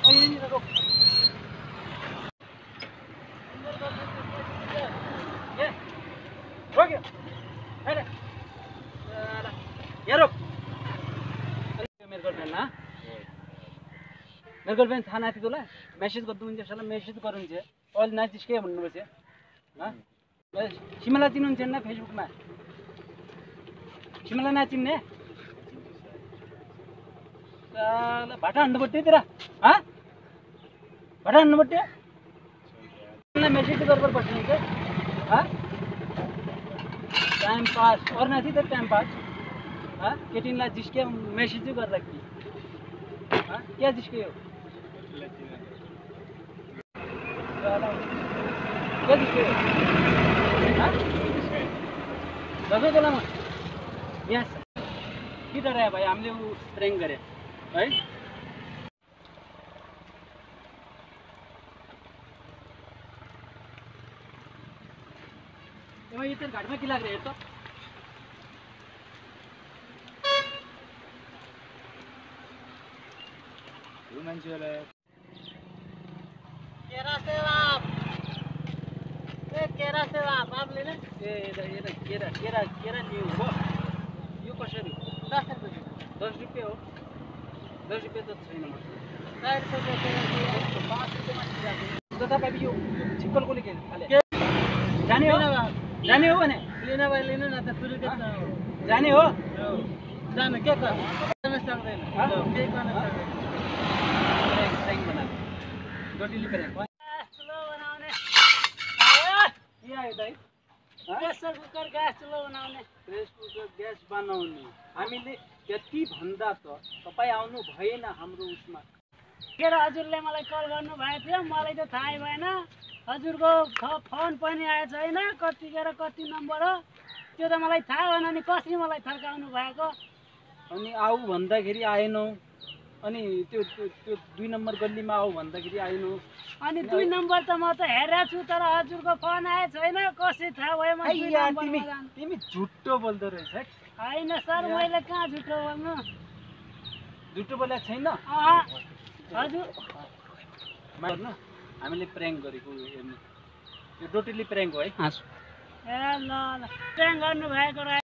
यहीँनिर रोक रोक्यो यहाँ रोक मेरो गर्लफ्रेन्ड ना मेरो गर्लफ्रेन्ड थाहा नाति तँलाई मेसेज गर्नुहुन्छ साला मेसेज गर्नुहुन्छ अहिले नाचिस के भन्नुपर्छ सिमला चिन्नुहुन्छ न फेसबुकमा सिमला नाचिन्ने साला भाटा हान्नु पर्थ्यो तेरा भाटा हान्नु पर्थ्यो मेसेज गरेर बस्ने क्या टाइम पास और नाथी त टाइम पास केटीलाई जिस्के मेसेजै गरेर कि क्या जिस्क्यो क्या जिस्क्यो दसैँ बेलामा यहाँ के डरायो भाइ हामीले ऊ प्र्याङ्क गरे है ये तेरे गाड़ी में क्या लग रहा है तो ये मंच वाला है केरा सेवा आप लेने ये केरा न्यू हो यो कसरी 10 रुपये हो 10 रुपये तो छैन म 4 रुपये 5 रुपये मात्र तो तपाईँ यो छिक्कल को लेके जाने हो भने लिन भाइ लिनु न त सुरु के जाने हो जान के गर्न सक्दैन केही गर्न सक्दैन ट्याङ्क बना डोटीले प्र्याङ्क स्लो बनाउने के आयो दाइ प्रेसर कुकर ग्यास चुलो बनाउने प्रेसर कुकर ग्यास बनाउने हामीले त्यति भन्दा त तपाईँ आउनु भएन हाम्रो उसमा के र हजुरले मलाई कल गर्नु भएको थियो मलाई त थाहै भएन हजुरको फोन पनि आएको छैन कतिखेर कति नम्बर हो त्यो त मलाई थाहा भएन नि कसरी मलाई थर्काउनु भएको अनि आऊ भन्दाखेरि आएनौ अनि त्यो 2 नम्बर गल्लीमा आऊ भन्दाखेरि आएनौ अनि 2 नम्बर त म त हेरेको छु तर हजुरको फोन आएको छैन कसरी थाहा भयो म 2 नम्बरमा तिमी झुट्टो बोल्दो रहेछ हैन सर मैले कहाँ झुट्टो बोल्नु झुट्टो बोलेको छैन हजुर मार्नु हामीले प्र्याङ्क गरेको हेर्नु यो डोटीले प्र्याङ्क हो है ए ल प्र्याङ्क गर्नु भएको